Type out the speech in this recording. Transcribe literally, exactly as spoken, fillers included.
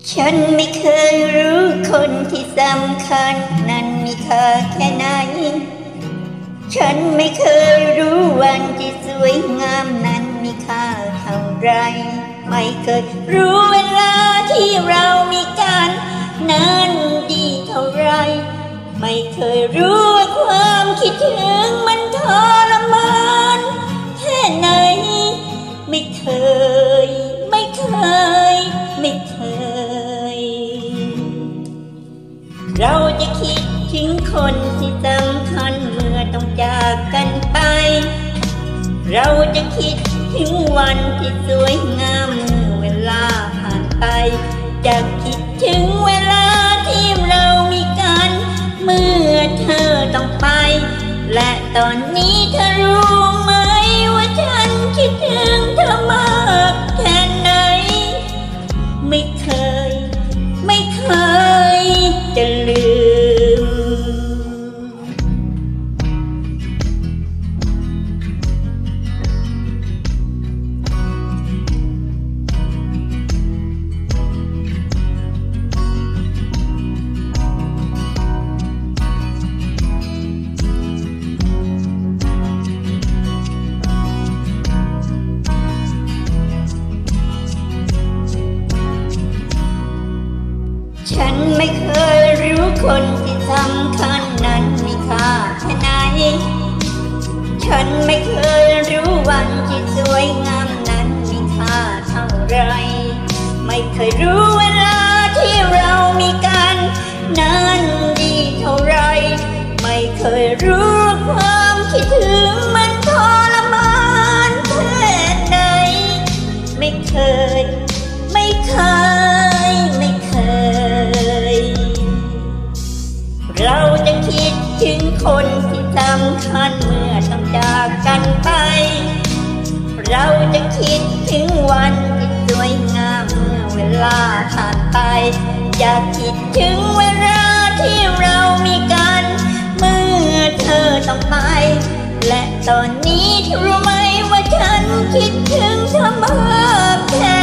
ฉันไม่เคยรู้คนที่สำคัญนั้นมีค่าแค่ไหนฉันไม่เคยรู้วันที่สวยงามนั้นมีค่าเท่าไรไม่เคยรู้เวลาที่เรามีกันนั้นดีเท่าไรไม่เคยรู้ว่าความคิดถึงมันทรมานแค่ไหนไม่เคยไม่เคยไม่เคยเราจะคิดถึงคนที่สำคัญเมื่อต้องจากกันไปเราจะคิดถึงวันที่สวยงามเมื่อเวลาผ่านไปจะคิดถึงเวลาที่เรามีกันเมื่อเธอต้องไปและตอนนี้เธอรู้ไหมว่าฉันคิดถึงเธอมากแค่ไหนไม่เคยไม่เคยจะลืมฉันไม่เคยรู้คนที่สำคัญนั้นมีค่าแค่ไหนฉันไม่เคยรู้วันที่สวยงามนั้นมีค่าเท่าไรไม่เคยรู้เวลาที่เรามีกันนั้นดีเท่าไรไม่เคยรู้ความคิดถึงมันทรมานแค่ไหนไม่เคยไม่เคยไม่เคยเราจะคิดถึงคนที่สำคัญเมื่อต้องจากกันไปเราจะคิดถึงวันที่สวยงามเมื่อเวลาผ่านไปอยากคิดถึงเวลาที่เรามีกันเมื่อเธอต้องไปและตอนนี้รู้ไหมว่าฉันคิดถึงเธอมากแค่